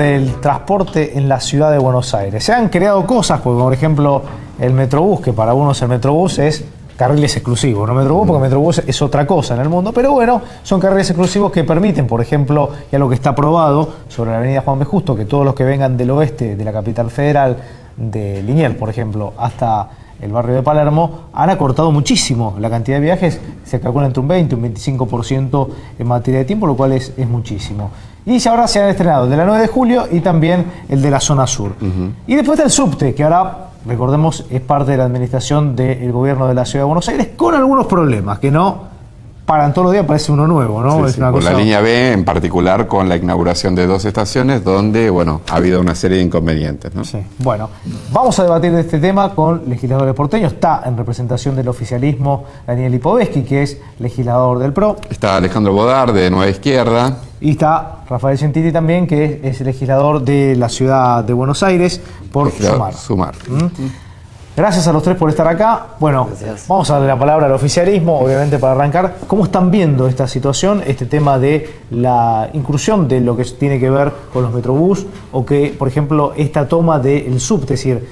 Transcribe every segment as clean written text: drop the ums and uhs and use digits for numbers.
del transporte en la ciudad de Buenos Aires. Se han creado cosas, porque, por ejemplo, el Metrobús, que para unos el Metrobús es carriles exclusivos, no Metrobús, porque Metrobús es otra cosa en el mundo, pero bueno, son carriles exclusivos que permiten, por ejemplo, y algo que está aprobado sobre la avenida Juan B. Justo, que todos los que vengan del oeste de la capital federal, de Liniers, por ejemplo, hasta el barrio de Palermo, han acortado muchísimo la cantidad de viajes, se calcula entre un 20 y un 25% en materia de tiempo, lo cual es muchísimo. Y ahora se han estrenado el de la 9 de julio y también el de la zona sur. Y después del subte, que ahora, recordemos, es parte de la administración del gobierno de la ciudad de Buenos Aires, con algunos problemas, que no paran todos los días, parece uno nuevo, ¿no? Sí, es sí, una por cosa... la línea B, en particular, con la inauguración de 2 estaciones, donde, bueno, ha habido una serie de inconvenientes, ¿no? Sí. Bueno, vamos a debatir de este tema con legisladores porteños. Está en representación del oficialismo Daniel Lipovetsky, que es legislador del PRO. Está Alejandro Bodar, de Nueva Izquierda. Y está Rafael Gentili también, que es legislador de la ciudad de Buenos Aires por Sumar. Gracias a los tres por estar acá. Bueno, vamos a darle la palabra al oficialismo, obviamente, para arrancar. ¿Cómo están viendo esta situación, este tema de la inclusión de lo que tiene que ver con los Metrobús, o que, por ejemplo, esta toma del subte? Es decir,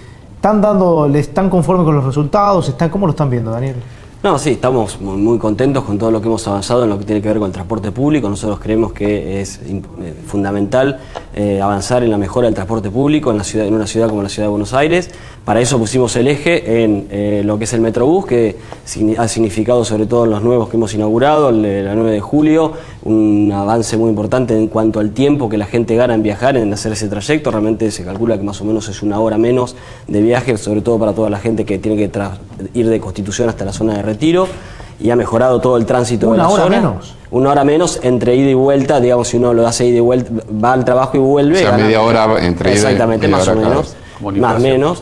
¿están conformes con los resultados? ¿Cómo lo están viendo, Daniel? No, sí, estamos muy contentos con todo lo que hemos avanzado en lo que tiene que ver con el transporte público. Nosotros creemos que es fundamental avanzar en la mejora del transporte público en una ciudad como la ciudad de Buenos Aires. Para eso pusimos el eje en lo que es el Metrobús, que ha significado, sobre todo en los nuevos que hemos inaugurado, el de la 9 de julio, un avance muy importante en cuanto al tiempo que la gente gana en viajar, en hacer ese trayecto. Realmente se calcula que más o menos es 1 hora menos de viaje, sobre todo para toda la gente que tiene que ir de Constitución hasta la zona de Retiro, y ha mejorado todo el tránsito de la zona. ¿1 hora menos? 1 hora menos entre ida y vuelta, digamos, si uno lo hace ida y vuelta, va al trabajo y vuelve. O sea, media hora entre ida y exactamente, más o menos. Más o menos.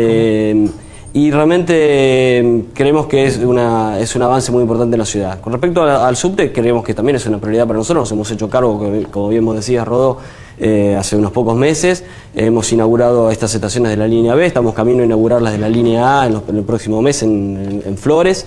Y realmente creemos que es un avance muy importante en la ciudad. Con respecto al subte, creemos que también es una prioridad para nosotros. Nos hemos hecho cargo, como bien vos decías, Rodó, hace unos pocos meses. Hemos inaugurado estas estaciones de la línea B, estamos camino a inaugurar las de la línea A en el próximo mes en Flores.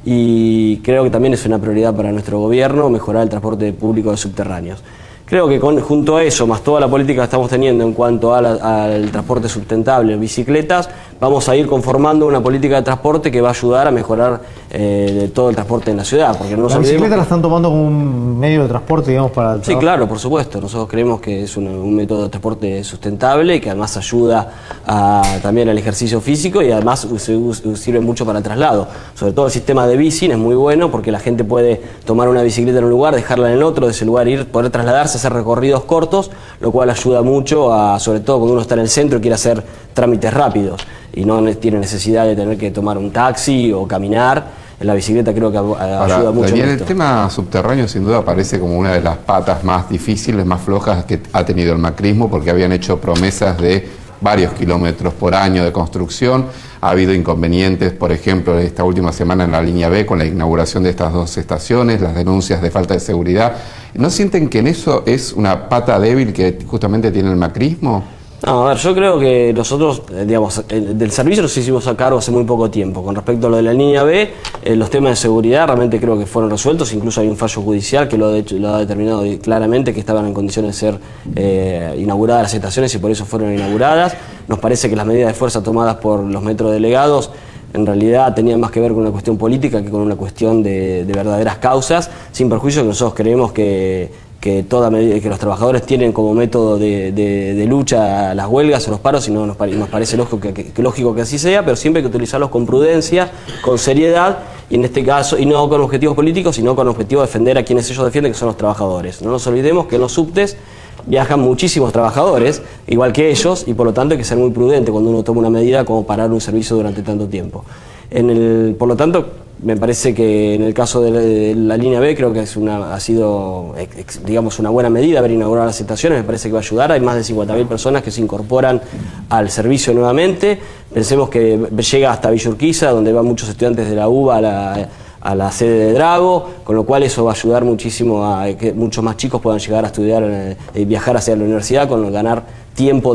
Y creo que también es una prioridad para nuestro gobierno mejorar el transporte público de subterráneos. Creo que junto a eso, más toda la política que estamos teniendo en cuanto al transporte sustentable, bicicletas, vamos a ir conformando una política de transporte que va a ayudar a mejorar todo el transporte en la ciudad. Porque no ¿La bicicleta la están tomando como un medio de transporte, digamos, para el trabajo? Sí, claro, por supuesto. Nosotros creemos que es un método de transporte sustentable y que además ayuda también al ejercicio físico, y además sirve mucho para el traslado. Sobre todo el sistema de bici es muy bueno porque la gente puede tomar una bicicleta en un lugar, dejarla en el otro, de ese lugar poder trasladarse, hacer recorridos cortos, lo cual ayuda mucho sobre todo cuando uno está en el centro y quiere hacer trámites rápidos y no tiene necesidad de tener que tomar un taxi o caminar. En la bicicleta creo que ayuda mucho. Daniel, el tema subterráneo sin duda parece como una de las patas más difíciles, más flojas que ha tenido el macrismo, porque habían hecho promesas de varios kilómetros por año de construcción. Ha habido inconvenientes, por ejemplo, esta última semana en la línea B con la inauguración de estas 2 estaciones, las denuncias de falta de seguridad. ¿No sienten que en eso es una pata débil que justamente tiene el macrismo? No, a ver, yo creo que nosotros, digamos, del servicio nos hicimos a cargo hace muy poco tiempo. Con respecto a lo de la línea B, los temas de seguridad realmente creo que fueron resueltos. Incluso hay un fallo judicial que lo ha determinado claramente, que estaban en condiciones de ser inauguradas las estaciones y por eso fueron inauguradas. Nos parece que las medidas de fuerza tomadas por los metrodelegados en realidad tenían más que ver con una cuestión política que con una cuestión de verdaderas causas, sin perjuicio que nosotros creemos que toda medida que los trabajadores tienen como método de lucha las huelgas o los paros, y nos parece lógico que así sea, pero siempre hay que utilizarlos con prudencia, con seriedad, y en este caso, y no con objetivos políticos, sino con objetivo de defender a quienes ellos defienden, que son los trabajadores. No nos olvidemos que en los subtes viajan muchísimos trabajadores, igual que ellos, y por lo tanto hay que ser muy prudente cuando uno toma una medida como parar un servicio durante tanto tiempo. Por lo tanto, me parece que en el caso de la línea B creo que ha sido, digamos, una buena medida haber inaugurado las estaciones. Me parece que va a ayudar. Hay más de 50.000 personas que se incorporan al servicio nuevamente. Pensemos que llega hasta Villa Urquiza, donde van muchos estudiantes de la UBA a la sede de Drago, con lo cual eso va a ayudar muchísimo a que muchos más chicos puedan llegar a estudiar y viajar hacia la universidad, con ganar tiempo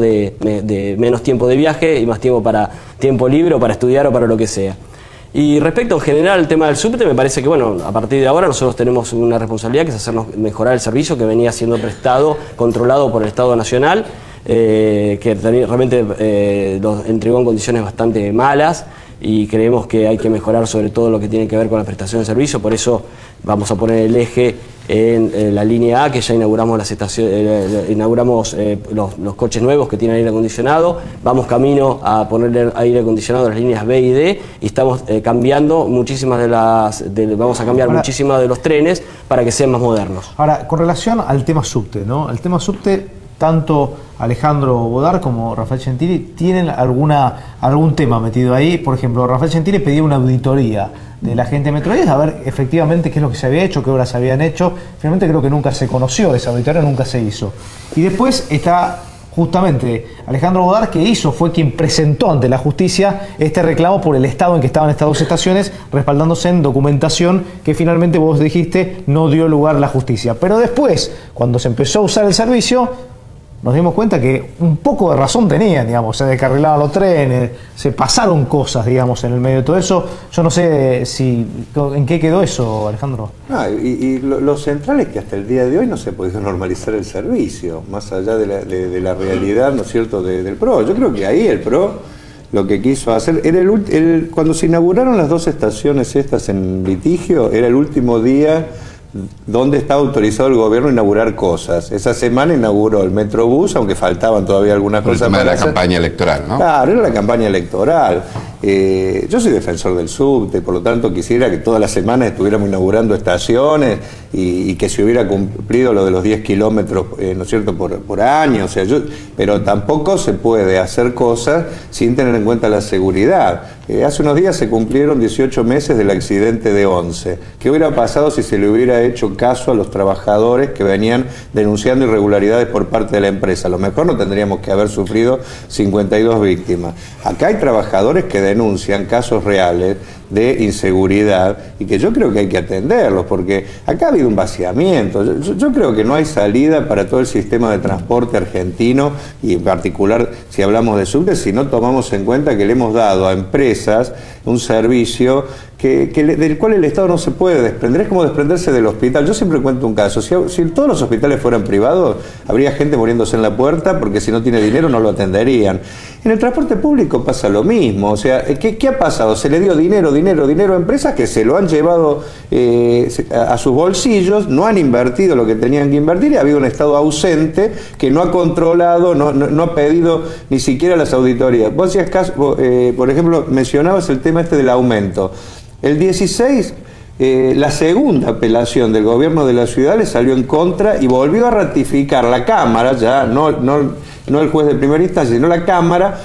menos tiempo de viaje y más tiempo libre o para estudiar o para lo que sea. Y respecto en general al tema del subte, me parece que, bueno, a partir de ahora nosotros tenemos una responsabilidad, que es hacernos mejorar el servicio que venía siendo prestado, controlado por el Estado Nacional. que realmente los entregó en condiciones bastante malas, y creemos que hay que mejorar sobre todo lo que tiene que ver con la prestación de servicio. Por eso vamos a poner el eje en la línea A, que ya inauguramos las estaciones, inauguramos los coches nuevos que tienen aire acondicionado. Vamos camino a ponerle aire acondicionado a las líneas B y D, y estamos cambiando muchísimas vamos a cambiar muchísimas de los trenes para que sean más modernos. Ahora, con relación al tema subte, ¿no? El tema subte, tanto Alejandro Bodar como Rafael Gentili tienen algún tema metido ahí. Por ejemplo, Rafael Gentili pedía una auditoría de la gente de Metrovías a ver efectivamente qué es lo que se había hecho, qué obras se habían hecho. Finalmente creo que nunca se conoció esa auditoría, nunca se hizo. Y después está justamente Alejandro Bodar, que fue quien presentó ante la justicia este reclamo por el estado en que estaban estas dos estaciones, respaldándose en documentación que finalmente vos dijiste no dio lugar a la justicia. Pero después, cuando se empezó a usar el servicio, nos dimos cuenta que un poco de razón tenían, digamos, se descarrilaban los trenes, se pasaron cosas, digamos, en el medio de todo eso. Yo no sé en qué quedó eso, Alejandro. Y lo central es que hasta el día de hoy no se ha podido normalizar el servicio, más allá de la realidad, ¿no es cierto?, del PRO. Yo creo que ahí el PRO lo que quiso hacer, era cuando se inauguraron las dos estaciones estas en litigio, era el último día donde estaba autorizado el gobierno a inaugurar cosas. Esa semana inauguró el Metrobús, aunque faltaban todavía algunas cosas. El tema de la campaña electoral, ¿no? Claro, era la campaña electoral. Yo soy defensor del subte, por lo tanto quisiera que todas las semanas estuviéramos inaugurando estaciones y que se hubiera cumplido lo de los 10 kilómetros, ¿no es cierto?, por año. O sea, pero tampoco se puede hacer cosas sin tener en cuenta la seguridad. Hace unos días se cumplieron 18 meses del accidente de Once. ¿Qué hubiera pasado si se le hubiera hecho caso a los trabajadores que venían denunciando irregularidades por parte de la empresa? A lo mejor no tendríamos que haber sufrido 52 víctimas. Acá hay trabajadores que denuncian casos reales de inseguridad y que yo creo que hay que atenderlos, porque acá ha habido un vaciamiento. Yo creo que no hay salida para todo el sistema de transporte argentino, y en particular si hablamos de subte, si no tomamos en cuenta que le hemos dado a empresas un servicio del cual el Estado no se puede desprender. Es como desprenderse del hospital. Yo siempre cuento un caso. Si todos los hospitales fueran privados, habría gente muriéndose en la puerta porque si no tiene dinero no lo atenderían. En el transporte público pasa lo mismo. O sea, ¿qué ha pasado? Se le dio dinero a empresas que se lo han llevado a sus bolsillos, no han invertido lo que tenían que invertir, y ha habido un Estado ausente que no ha controlado, no ha pedido ni siquiera las auditorías. Vos hacías caso, por ejemplo, mencionabas el tema del aumento. El 16, la segunda apelación del gobierno de la ciudad le salió en contra y volvió a ratificar la Cámara, ya no el juez de primera instancia, sino la Cámara,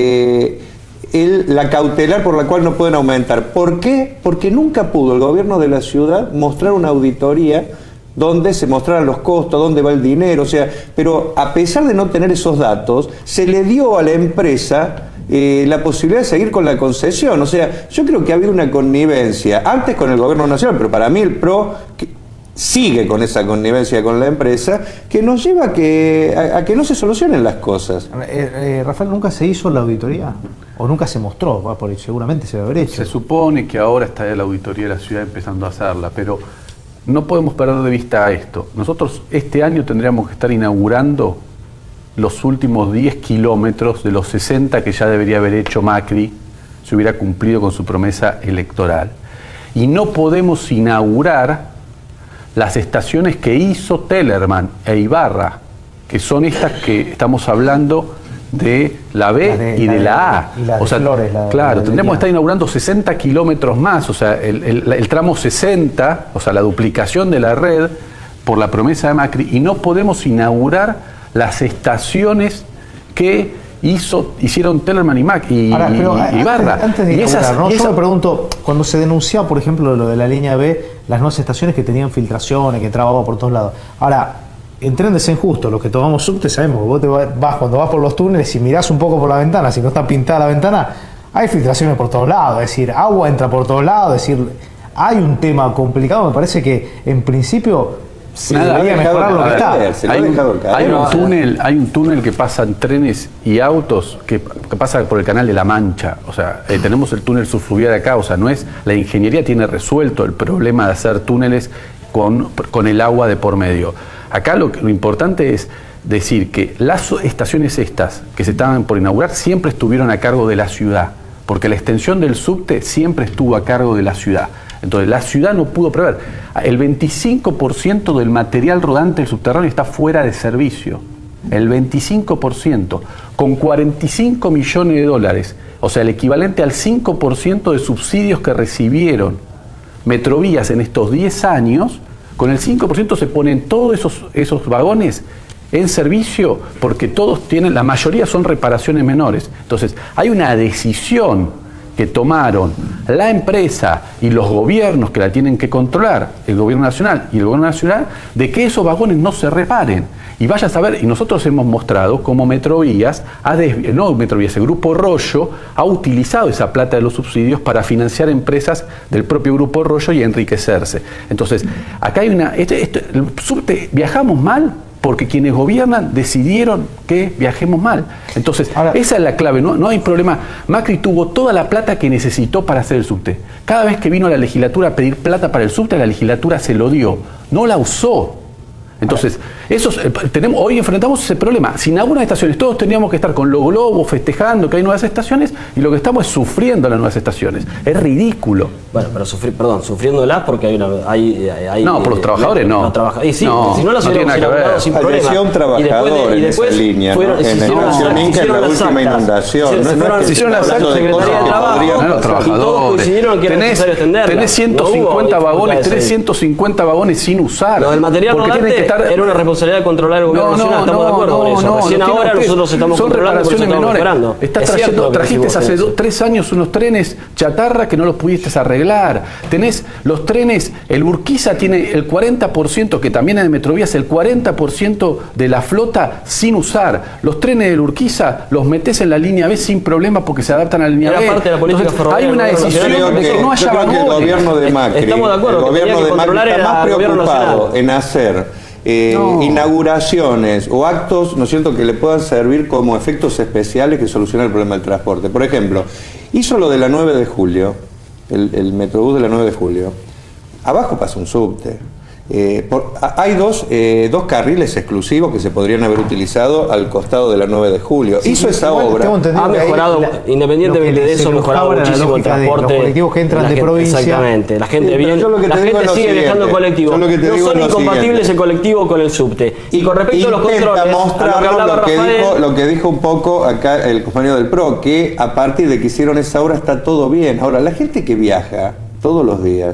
la cautelar por la cual no pueden aumentar. ¿Por qué? Porque nunca pudo el gobierno de la ciudad mostrar una auditoría donde se mostraran los costos, dónde va el dinero. O sea, pero a pesar de no tener esos datos, se le dio a la empresa la posibilidad de seguir con la concesión. O sea, yo creo que ha habido una connivencia antes con el gobierno nacional, pero para mí el PRO sigue con esa connivencia con la empresa, que nos lleva a que no se solucionen las cosas. Rafael, ¿nunca se hizo la auditoría? ¿O nunca se mostró? Seguramente se debe haber hecho. Se supone que ahora está la auditoría de la ciudad empezando a hacerla, pero no podemos perder de vista esto. Nosotros este año tendríamos que estar inaugurando los últimos 10 kilómetros de los 60 que ya debería haber hecho Macri si hubiera cumplido con su promesa electoral. Y no podemos inaugurar las estaciones que hizo Tellerman e Ibarra, que son estas que estamos hablando de la B y de la A. Y la de Flores, claro, tendríamos que estar inaugurando 60 kilómetros más, o sea, el tramo 60, o sea, la duplicación de la red por la promesa de Macri, y no podemos inaugurar las estaciones que hicieron Tellerman y Ibarra. Antes de inaugurar, ¿no? Yo me pregunto, cuando se denunció, por ejemplo, lo de la línea B, las nuevas estaciones que tenían filtraciones, que entraba agua por todos lados. Ahora, en trenes es injusto, los que tomamos subte sabemos, vos cuando vas por los túneles y mirás un poco por la ventana, si no está pintada la ventana, hay filtraciones por todos lados, es decir, agua entra por todos lados, es decir, hay un tema complicado. Me parece que en principio se debería mejorar lo que está. Hay un túnel que pasan trenes y autos que pasa por el canal de la Mancha. O sea, tenemos el túnel subfluvial acá. O sea, la ingeniería tiene resuelto el problema de hacer túneles con el agua de por medio. Acá lo importante es decir que las estaciones estas que se estaban por inaugurar siempre estuvieron a cargo de la ciudad, porque la extensión del subte siempre estuvo a cargo de la ciudad. Entonces la ciudad no pudo prever. El 25% del material rodante del subterráneo está fuera de servicio. El 25%, con 45 millones de dólares, o sea, el equivalente al 5% de subsidios que recibieron Metrovías en estos 10 años, con el 5% se ponen todos esos vagones en servicio, porque todos tienen, la mayoría son reparaciones menores. Entonces, hay una decisión que tomaron la empresa y los gobiernos que la tienen que controlar, el gobierno nacional y el gobierno nacional, de que esos vagones no se reparen. Y vaya a saber, y nosotros hemos mostrado cómo Metrovías, el Grupo Rollo, ha utilizado esa plata de los subsidios para financiar empresas del propio Grupo Rollo y enriquecerse. Entonces, acá hay el subte, viajamos mal porque quienes gobiernan decidieron que viajemos mal. Entonces, ahora, esa es la clave, no hay problema. Macri tuvo toda la plata que necesitó para hacer el subte. Cada vez que vino a la legislatura a pedir plata para el subte, la legislatura se lo dio, no la usó. Entonces, hoy enfrentamos ese problema. Sin algunas estaciones, todos teníamos que estar con los globos festejando que hay nuevas estaciones, y lo que estamos es sufriendo las nuevas estaciones. Es ridículo. Bueno, pero sufriéndolas porque hay no, por los trabajadores no. Sí, no, si no las hubiéramos inaugurado sin problema. Adhesión trabajador en esa línea, ¿no? En la última inundación. Se hicieron las actas. Secretaría de Trabajo. Y todos coincidieron que era necesario extenderla. Tenés 150 vagones, tenés 150 vagones sin usar. Lo del material rodante era una responsabilidad de controlar el gobierno nacional, estamos de acuerdo con eso. Recién ahora nosotros estamos controlando, por eso estamos mejorando. Trajiste hace 3 años unos trenes chatarra que no los pudiste arreglar. Tenés los trenes, el Urquiza tiene el 40%, que también es de Metrovías, el 40% de la flota sin usar. Los trenes del Urquiza los metés en la línea B sin problema porque se adaptan a la línea B. Era parte de la política ferroviaria. Hay una decisión de que no haya vagones. El gobierno de Macri, estamos de acuerdo, el gobierno de Macri está más preocupado en hacer inauguraciones o actos, ¿no es cierto?, que le puedan servir como efectos especiales que solucionan el problema del transporte. Por ejemplo, hizo lo de la 9 de julio, el Metrobús de la 9 de julio. Abajo pasa un subte. Hay dos carriles exclusivos que se podrían haber utilizado al costado de la 9 de julio. Hizo esa obra. Ha mejorado, independientemente de eso, ha mejorado muchísimo el transporte. Los colectivos que entran de provincia. Exactamente. La gente sigue viajando en colectivo. No son incompatibles el colectivo con el subte. Y con respecto a los controles, lo que dijo un poco acá el compañero del PRO, que a partir de que hicieron esa obra está todo bien. Ahora, la gente que viaja todos los días,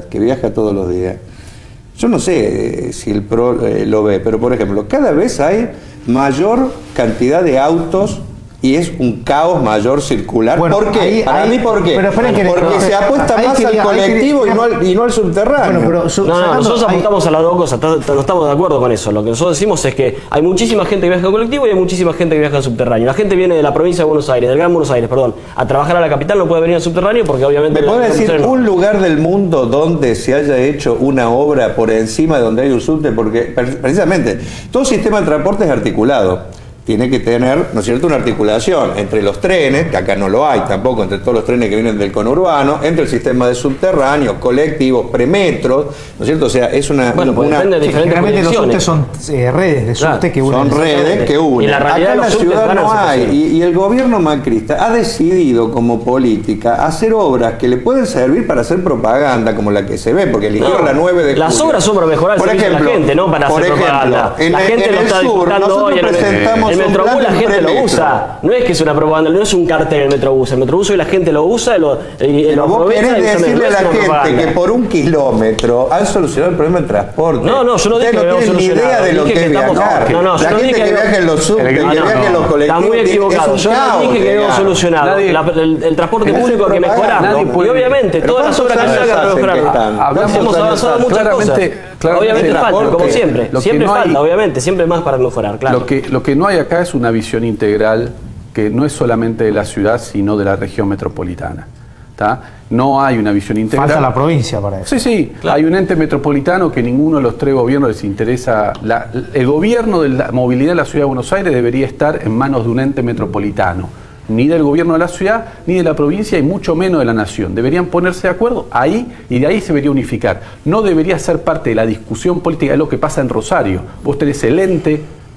yo no sé si el PRO lo ve, pero por ejemplo, cada vez hay mayor cantidad de autos y es un caos mayor circular. Bueno, ¿por qué? ¿Por qué? Porque se apuesta más al colectivo y no al subterráneo. Bueno, nosotros apuntamos a las dos cosas, no estamos de acuerdo con eso. Lo que nosotros decimos es que hay muchísima gente que viaja en colectivo y hay muchísima gente que viaja en subterráneo. La gente viene de la provincia de Buenos Aires, del Gran Buenos Aires, perdón, a trabajar a la capital, no puede venir al subterráneo porque obviamente... ¿Me puede decir un lugar del mundo donde se haya hecho una obra por encima de donde hay un subte? Porque precisamente todo sistema de transporte es articulado. Tiene que tener, ¿no es cierto?, una articulación entre los trenes, que acá no lo hay tampoco, entre todos los trenes que vienen del conurbano, entre el sistema de subterráneos, colectivos, premetros, ¿no es cierto? O sea, es una... Bueno, pues depende de diferentes generalmente los subtes son redes de subte que unen. Son redes que unen. Acá en la ciudad no hay. Y el gobierno macrista ha decidido como política hacer obras que le pueden servir para hacer propaganda, como la que se ve, porque eligieron la 9 de julio. Las obras son para mejorar el servicio de la gente, no para hacer propaganda. La gente lo está disfrutando hoy en el Metrobús, la gente lo usa. No es que es una propaganda, no es un cartel el Metrobús. El Metrobús hoy la gente lo usa y lo aprovecha. ¿Querés decirle a la gente que por 1 kilómetro han solucionado el problema del transporte? No, yo no dije que no tienen ni idea de lo que es viajar. La gente que viaja en los subtes, que viaja en los colectivos. Está muy equivocado. Yo no dije que habíamos solucionado. El transporte público hay que mejorarlo. Y obviamente, todas las obras que se hagan para mejorarlo. Hemos avanzado muchas cosas. Obviamente falta, como siempre. Siempre falta, obviamente. Siempre más para mejorar, claro. Lo que no hay acá es una visión integral que no es solamente de la ciudad, sino de la región metropolitana. ¿Tá? No hay una visión integral. Falta la provincia para eso. Sí, claro. Hay un ente metropolitano que ninguno de los 3 gobiernos les interesa. El gobierno de la movilidad de la ciudad de Buenos Aires debería estar en manos de un ente metropolitano. Ni del gobierno de la ciudad, ni de la provincia, y mucho menos de la nación. Deberían ponerse de acuerdo ahí y de ahí se debería unificar. No debería ser parte de la discusión política de lo que pasa en Rosario. Vos tenés el ente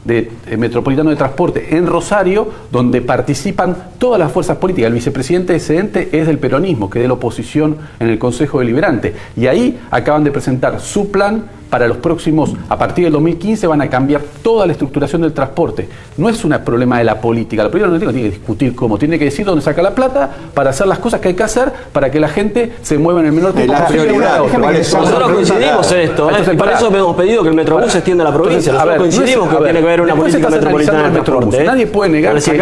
metropolitano de transporte en Rosario, donde participan todas las fuerzas políticas. El vicepresidente excedente es del peronismo, que es de la oposición en el Consejo Deliberante. Y ahí acaban de presentar su plan para los próximos, a partir del 2015 van a cambiar toda la estructuración del transporte. No es un problema de la política no tiene que discutir cómo, tiene que decir dónde saca la plata para hacer las cosas que hay que hacer para que la gente se mueva en el menor tiempo posible. Nosotros coincidimos en esto, por eso hemos pedido que el Metrobús se extienda a la provincia. Nosotros coincidimos que tiene que haber una política metropolitana de transporte. Nadie puede negar que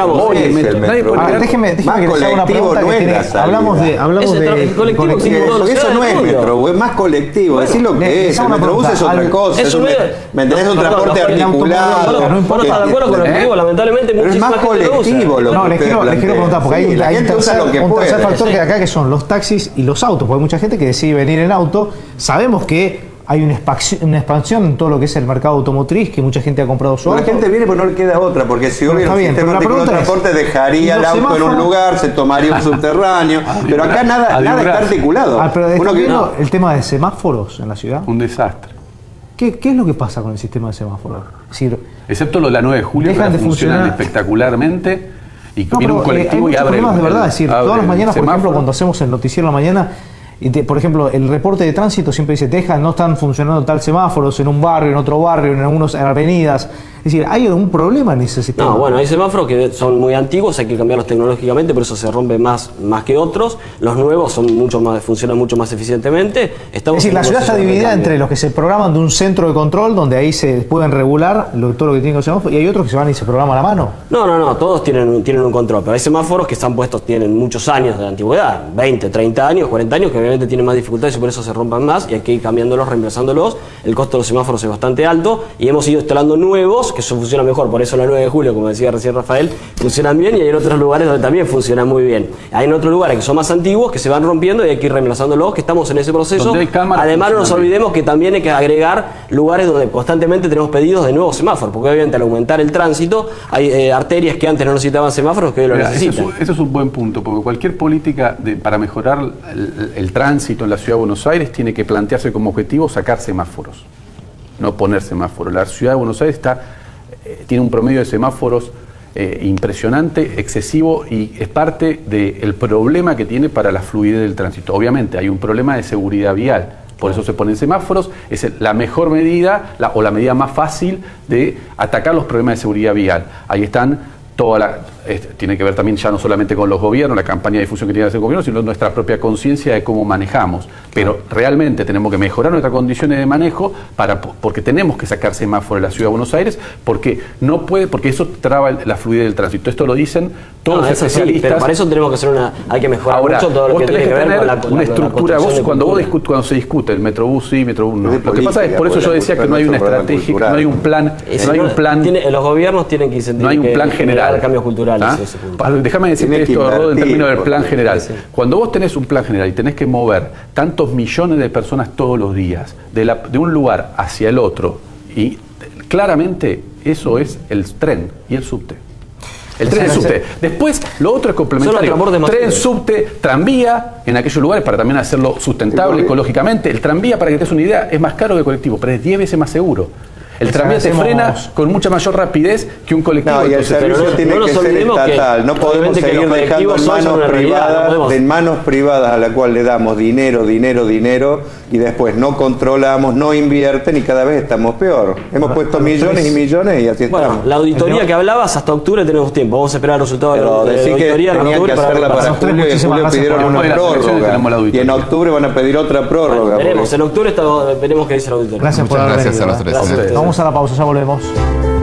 déjeme que les haga una pregunta que tiene. Hablamos de colectivo. Eso no es Metrobús, es más colectivo, decir lo que es. El Metrobús es otra cosa. Es un transporte articulado. No importa. ¿Estás de acuerdo con el colectivo? Lamentablemente pero es más colectivo lo que les quiero preguntar, porque hay un tercer factor que acá, que son los taxis y los autos, porque hay mucha gente que decide venir en auto. Sabemos que hay una expansión en todo lo que es el mercado automotriz, que mucha gente ha comprado su auto. La gente viene porque no le queda otra, porque si hubiera un sistema de transporte dejaría el auto en un lugar, se tomaría un subterráneo, pero acá nada está articulado. Pero el tema de semáforos en la ciudad. Un desastre. ¿Qué es lo que pasa con el sistema de semáforos? Es decir, excepto lo de la 9 de julio, que funcionan espectacularmente y viene un colectivo y abre problemas de verdad. Es decir, todas las mañanas, por ejemplo, cuando hacemos el noticiero en la mañana, por ejemplo, el reporte de tránsito siempre dice, no están funcionando tal semáforos en un barrio, en otro barrio, en algunas avenidas. Es decir, ¿hay algún problema en ese sistema? No, bueno, hay semáforos que son muy antiguos, hay que cambiarlos tecnológicamente, por eso se rompen más que otros. Los nuevos funcionan mucho más eficientemente. Es decir, la ciudad está dividida entre los que se programan de un centro de control, donde ahí se pueden regular todo lo que tienen los semáforos, y hay otros que se van y se programan a la mano. No, todos tienen un control, pero hay semáforos que están puestos, tienen muchos años de antigüedad, 20, 30 años, 40 años, que obviamente tienen más dificultades y por eso se rompan más, y hay que ir cambiándolos, reemplazándolos. El costo de los semáforos es bastante alto, y hemos ido instalando nuevos, que funcionan mejor, por eso la 9 de julio, como decía recién Rafael, funcionan bien, y hay en otros lugares donde también funcionan muy bien. Hay en otros lugares que son más antiguos, que se van rompiendo y hay que ir reemplazándolos, que estamos en ese proceso. Además, no nos olvidemos que también hay que agregar lugares donde constantemente tenemos pedidos de nuevos semáforos, porque obviamente al aumentar el tránsito, hay arterias que antes no necesitaban semáforos que hoy lo necesitan. Eso es un buen punto, porque cualquier política para mejorar el tránsito en la ciudad de Buenos Aires tiene que plantearse como objetivo sacar semáforos, no poner semáforos. La ciudad de Buenos Aires tiene un promedio de semáforos impresionante, excesivo, y es parte del problema que tiene para la fluidez del tránsito. Obviamente hay un problema de seguridad vial, por eso se ponen semáforos. Es la mejor medida o la medida más fácil de atacar los problemas de seguridad vial. Ahí están tiene que ver también ya no solamente con los gobiernos, la campaña de difusión que tiene que hacer el gobierno, sino nuestra propia conciencia de cómo manejamos. Pero realmente tenemos que mejorar nuestras condiciones de manejo porque tenemos que sacar semáforos de la ciudad de Buenos Aires, porque eso traba la fluidez del tránsito. Esto lo dicen todos los especialistas. Sí, pero para eso tenemos que hay que mejorar mucho todo lo que tiene que ver con una estructura. Cuando se discute el Metrobús sí, Metrobús no. Lo que pasa es, por eso yo decía que no hay una estrategia, no hay un plan. Los gobiernos tienen que incentivar. No hay un plan general. Cambios culturales. Déjame decirte esto, en términos del plan general. Cuando vos tenés un plan general y tenés que mover tantos millones de personas todos los días de un lugar hacia el otro, y claramente eso es el tren y el subte. El tren y el subte. Después, lo otro es complementario. Tren, subte, tranvía en aquellos lugares para también hacerlo sustentable ecológicamente. El tranvía, para que te des una idea, es más caro que el colectivo, pero es 10 veces más seguro. El tranvía te frena con mucha mayor rapidez que un colectivo. No, y el servicio tiene que ser estatal. No podemos seguir dejando en manos privadas a la cual le damos dinero y después no controlamos, no invierten y cada vez estamos peor. Hemos puesto millones y millones y así estamos. La auditoría que hablabas, hasta octubre tenemos tiempo. Vamos a esperar el resultado de la auditoría. Tenía que hacerla para julio y en julio pidieron una prórroga. Y en octubre van a pedir otra prórroga. Veremos, en octubre veremos qué dice la auditoría. Gracias por haber venido. Gracias a los tres. Vamos a la pausa, ya volvemos.